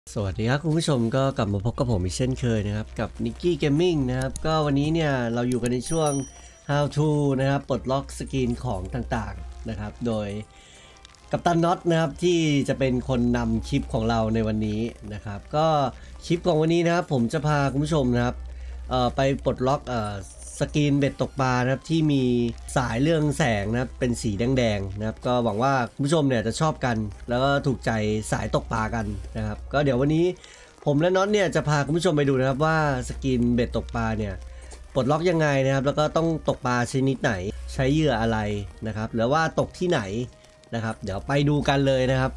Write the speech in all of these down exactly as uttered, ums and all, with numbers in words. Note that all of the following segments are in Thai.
สวัสดีครับคุณผู้ชมก็กลับมาพบกับผมอีกเช่นเคยนะครับกับ Nicky Gaming นะครับก็วันนี้เนี่ยเราอยู่กันในช่วง How to นะครับปลดล็อกสกรีนของต่างๆนะครับโดยกัปตันน็อตนะครับที่จะเป็นคนนำคลิปของเราในวันนี้นะครับก็คลิปของวันนี้นะครับผมจะพาคุณผู้ชมนะครับเอ่อไปปลดล็อกเอ่อสกรีนเบ็ดตกปลานะครับที่มีสายเรืองแสงนะครับเป็นสีแดงๆนะครับก็หวังว่าคุณผู้ชมเนี่ยจะชอบกันแล้วก็ถูกใจสายตกปลากันนะครับก็เดี๋ยววันนี้ผมและน็อตเนี่ยจะพาคุณผู้ชมไปดูนะครับว่าสกรีนเบ็ดตกปลาเนี่ยปลดล็อกยังไงนะครับแล้วก็ต้องตกปลาชนิดไหนใช้เหยื่ออะไรนะครับหรือว่าตกที่ไหนนะครับเดี๋ยวไปดูกันเลยนะครับ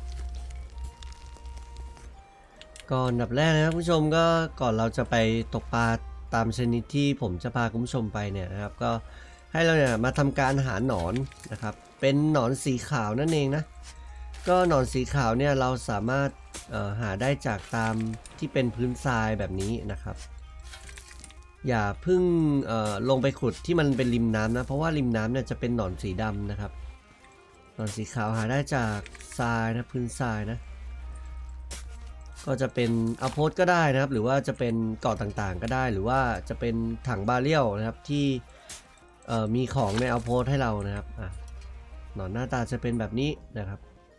ก่อนอันดับแรกนะครับคุณผู้ชมก็ก่อนเราจะไปตกปลาตามชนิดที่ผมจะพาคุณผู้ชมไปเนี่ยนะครับก็ให้เราเนี่ยมาทำการหาหนอนนะครับเป็นหนอนสีขาวนั่นเองนะก็หนอนสีขาวเนี่ยเราสามารถหาได้จากตามที่เป็นพื้นทรายแบบนี้นะครับอย่าเพิ่งลงไปขุดที่มันเป็นริมน้ำนะเพราะว่าริมน้ำเนี่ยจะเป็นหนอนสีดำนะครับหนอนสีขาวหาได้จากทรายนะพื้นทรายนะก็จะเป็นเอาโพสก็ได้นะครับหรือว่าจะเป็นเกาะต่างๆก็ได้หรือว่าจะเป็นถังบาเรียลนะครับที่มีของในเอาโพสให้เรานะครับหนอนหน้าตาจะเป็นแบบนี้นะครับ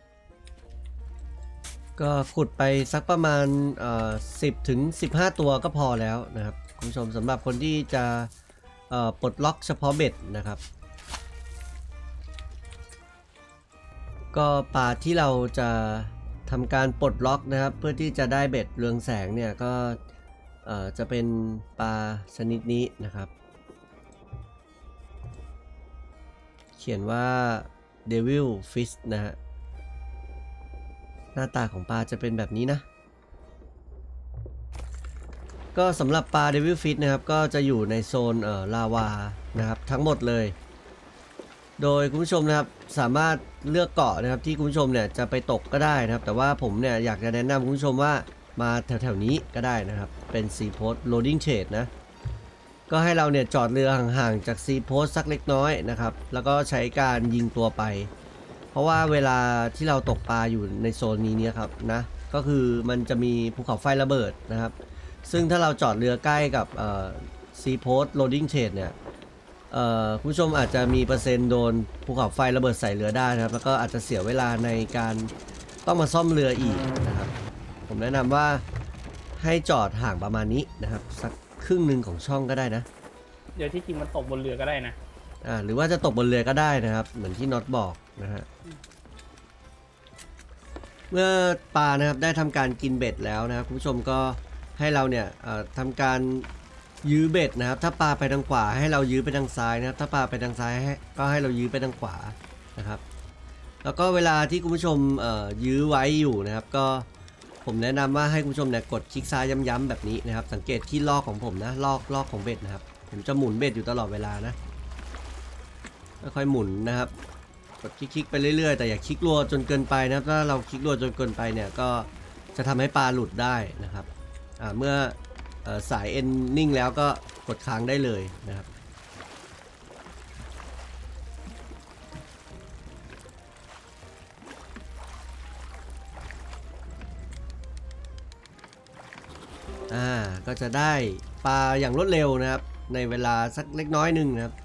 ก็ขุดไปสักประมาณสิบถึงสิบห้าตัวก็พอแล้วนะครับคุณผู้ชมสำหรับคนที่จะปลดล็อกเฉพาะเบ็ดนะครับก็ปลาที่เราจะทำการปลดล็อกนะครับเพื่อที่จะได้เบ็ดเรืองแสงเนี่ยก็จะเป็นปลาชนิดนี้นะครับเขียนว่า Devil Fish นะฮะหน้าตาของปลาจะเป็นแบบนี้นะก็สำหรับปลา Devil Fish นะครับก็จะอยู่ในโซนเอ่อลาวานะครับทั้งหมดเลยโดยคุณผู้ชมนะครับสามารถเลือกเกาะนะครับที่คุณผู้ชมเนี่ยจะไปตกก็ได้นะครับแต่ว่าผมเนี่ยอยากจะแนะนำคุณผู้ชมว่ามาแถวๆนี้ก็ได้นะครับเป็นซีโพสต์โหลดดิ้งเชดนะก็ให้เราเนี่ยจอดเรือห่างๆจากซีโพสต์สักเล็กน้อยนะครับแล้วก็ใช้การยิงตัวไปเพราะว่าเวลาที่เราตกปลาอยู่ในโซนนี้เนี่ยครับนะก็คือมันจะมีภูเขาไฟระเบิดนะครับซึ่งถ้าเราจอดเรือใกล้กับซีโพสต์โหลดดิ้งเชดเนี่ยคุณผู้ชมอาจจะมีเปอร์เซ็นต์โดนภูเขาไฟระเบิดใส่เรือได้นะครับแล้วก็อาจจะเสียเวลาในการต้องมาซ่อมเรืออีกนะครับผมแนะนำว่าให้จอดห่างประมาณนี้นะครับสักครึ่งหนึ่งของช่องก็ได้นะเดี๋ยวที่จริงมันตกบนเรือก็ได้นะอ่าหรือว่าจะตกบนเรือก็ได้นะครับเหมือนที่น็อตบอกนะฮะเมื่อปลานะครับได้ทำการกินเบ็ดแล้วนะครับคุณผู้ชมก็ให้เราเนี่ยทำการยื้อเบ็ดนะครับถ้าปลาไปทางขวาให้เรายื้อไปทางซ้ายนะครับถ้าปลาไปทางซ้ายก็ให้เรายื้อไปทางขวานะครับแล้วก็เวลาที่คุณผู้ชมยื้อไว้อยู่นะครับก็ผมแนะนำว่าให้คุณผู้ชมเนี่ยกดคลิกซ้ายย้ำๆแบบนี้นะครับสังเกตที่ลอกของผมนะลอกลอกของเบ็ดนะครับผมจะหมุนเบ็ดอยู่ตลอดเวลานะค่อยๆหมุนนะครับกดคลิกๆไปเรื่อยๆแต่อย่าคลิกรัวจนเกินไปนะครับถ้าเราคลิกรัวจนเกินไปเนี่ยก็จะทำให้ปลาหลุดได้นะครับเมื่อสายเอ็นนิ่งแล้วก็กดค้างได้เลยนะครับอ่าก็จะได้ปลาอย่างรวดเร็วนะครับในเวลาสักเล็กน้อยหนึ่งนะครับ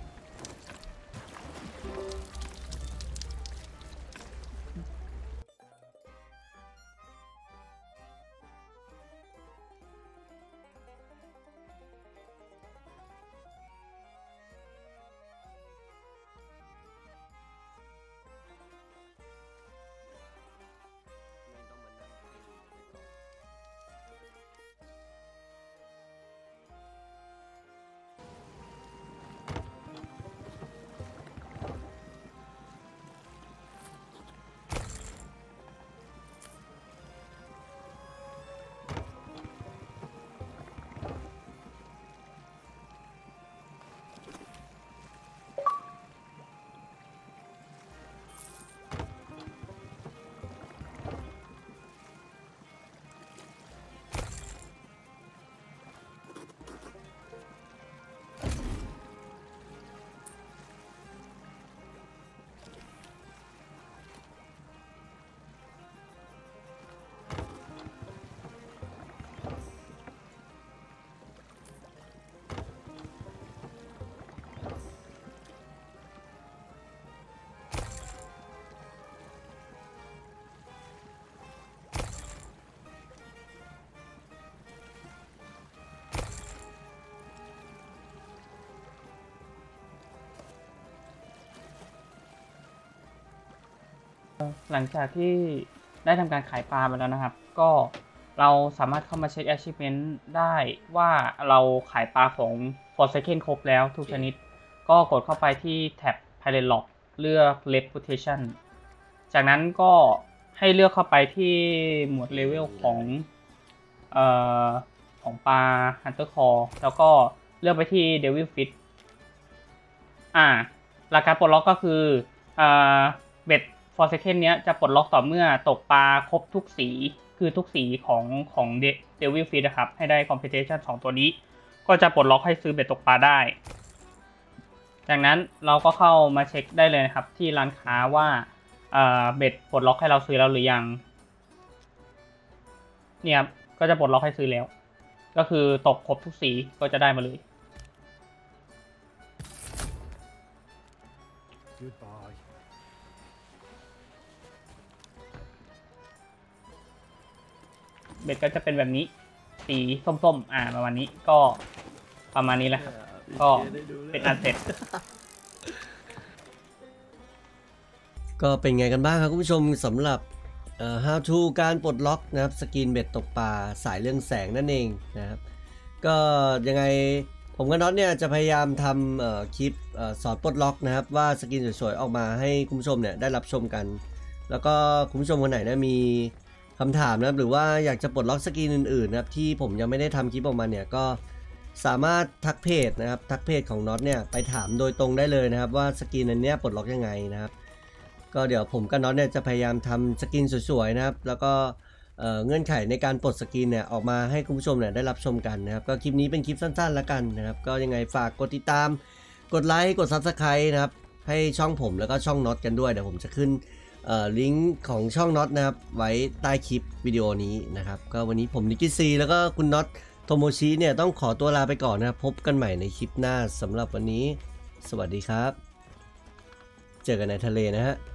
หลังจากที่ได้ทำการขายปลาไปแล้วนะครับ ก็เราสามารถเข้ามาเช็ค achievement ได้ว่าเราขายปลาของ Forsaken ครบแล้วทุกชนิดก็กดเข้าไปที่แท็บ Pilot Log เลือก Reputation จากนั้นก็ให้เลือกเข้าไปที่หมวดเลเวลของเอ่อของปลา Hunter Core แล้วก็เลือกไปที่ Devil Fish อ่าหลักการปลดล็อกก็คืออ่าเบ็ด Forsaken เนี้ยจะปลดล็อกต่อเมื่อตกปลาครบทุกสีคือทุกสีของของ Devil Fish นะครับให้ได้ Competition สองตัวนี้ก็จะปลดล็อกให้ซื้อเบ็ดตกปลาได้จากนั้นเราก็เข้ามาเช็คได้เลยนะครับที่ร้านค้าว่าเบ็ดปลดล็อกให้เราซื้อแล้วหรือยังเนี่ยครับก็จะปลดล็อกให้ซื้อแล้วก็คือตกครบทุกสีก็จะได้มาเลยเบ็ดก็จะเป็นแบบนี้สีส้มๆอ่าประมาณนี้ก็ประมาณนี้แหละครับก็เป็นอันเสร็จก็เป็นไงกันบ้างครับคุณผู้ชมสำหรับ how to การปลดล็อกนะครับสกินเบ็ดตกปลาสายเรื่องแสงนั่นเองนะครับก็ยังไงผมกับน็อตเนี่ยจะพยายามทำคลิปสอนปลดล็อกนะครับว่าสกินสวยๆออกมาให้คุณผู้ชมเนี่ยได้รับชมกันแล้วก็คุณผู้ชมคนไหนนะมีคำถามนะครับหรือว่าอยากจะปลดล็อกสกินอื่นๆนะครับที่ผมยังไม่ได้ทำคลิปออกมาเนี่ยก็สามารถทักเพจนะครับทักเพจของน็อตเนี่ยไปถามโดยตรงได้เลยนะครับว่าสกินอันเนี้ยปลดล็อกยังไงนะครับก็เดี๋ยวผมกับน็อตเนี่ยจะพยายามทำสกินสวยๆนะครับแล้วก็เ, เงื่อนไขในการปลดสกินเนี่ยออกมาให้คุณผู้ชมเนี่ยได้รับชมกันนะครับก็คลิปนี้เป็นคลิปสั้นๆแล้วกันนะครับก็ยังไงฝากกดติดตามกดไลค์กด ซับสไครบ์ นะครับให้ช่องผมแล้วก็ช่องน็อตกันด้วยเดี๋ยวผมจะขึ้นลิงก์ของช่องน็อตนะครับไว้ใต้คลิปวิดีโอนี้นะครับก็วันนี้ผมนิกกี้ซีแล้วก็คุณน็อตโทโมชิเนี่ยต้องขอตัวลาไปก่อนนะครับพบกันใหม่ในคลิปหน้าสำหรับวันนี้สวัสดีครับเจอกันในทะเลนะฮะ